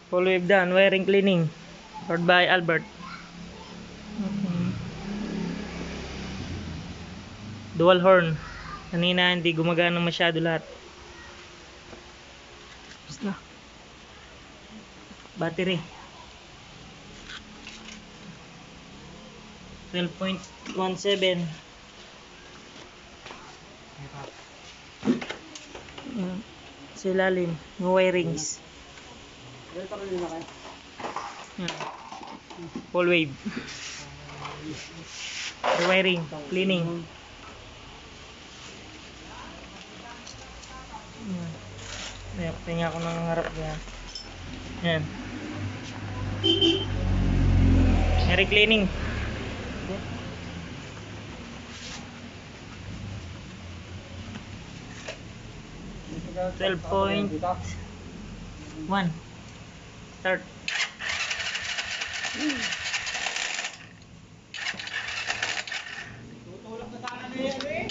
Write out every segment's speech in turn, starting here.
Full wave done. Wiring cleaning. Powered by Albert. Dual horn. Kanina hindi gumagana masyado lahat. Tapos na. Battery. 12.17. Sa ilalim. Yung wirings. Yan. Full wave. Rewiring. Cleaning. Ayan. Tingnan ko ng harap niya. Yan. Air cleaning. Okay. 12.1. Start. Tutulak na sana na yan eh.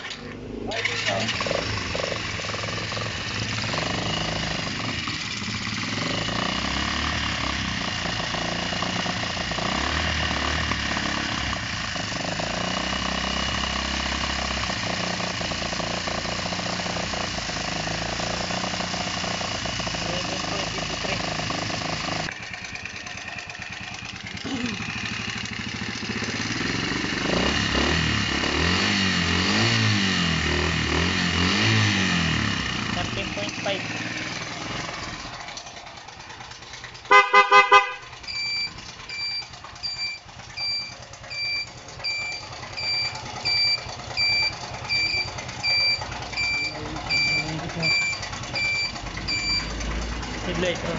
Headlight on.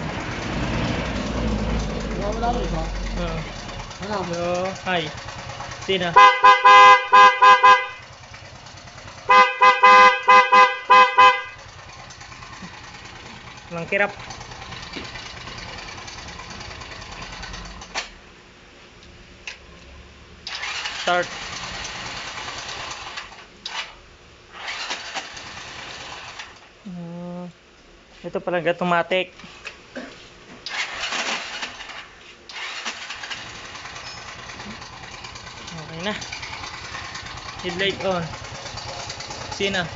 Wala mo ito? Ano? Hello. Hi. Sina. Walang kirap. Start. Ito palang automatic. Okay na. Headlight on. Sina.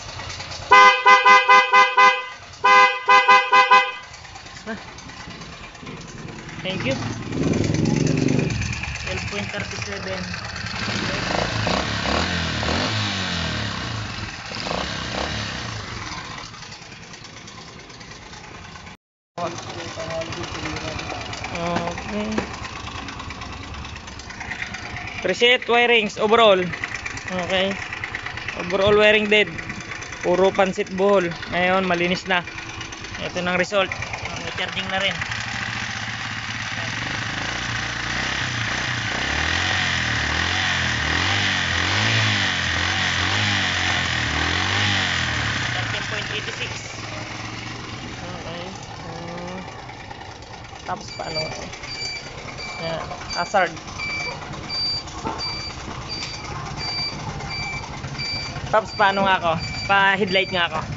Thank you. 12.37. Okay. Preset wirings overall. Okay. Overall wiring dead. Puro pansit buhol. Ngayon malinis na. Ito ng result. May charging na rin. Tapos paano? Yan, hazard. Tapos paano nga ako? Pa headlight nga ako.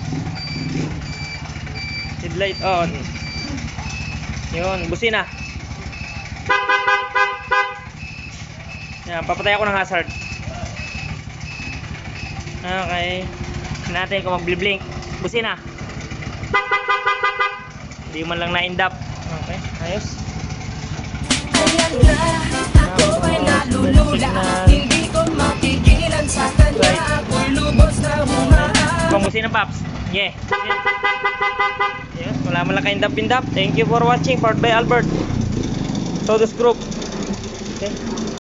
Headlight on. Yun, busina. Yan, papatay ako ng hazard. Okay. Natin kung magbi-blink. Busina. Hindi man lang na-indap. Okay, ayos. Ayan na, ako ay nalulula. Hindi ko mapigilan sa kanya. Ako'y lubos na humahan. Pamusin ng Paps. Yeah. Yes, wala man lang ka-indap-indap. Thank you for watching. Powered by Albert. Todos Group. Okay.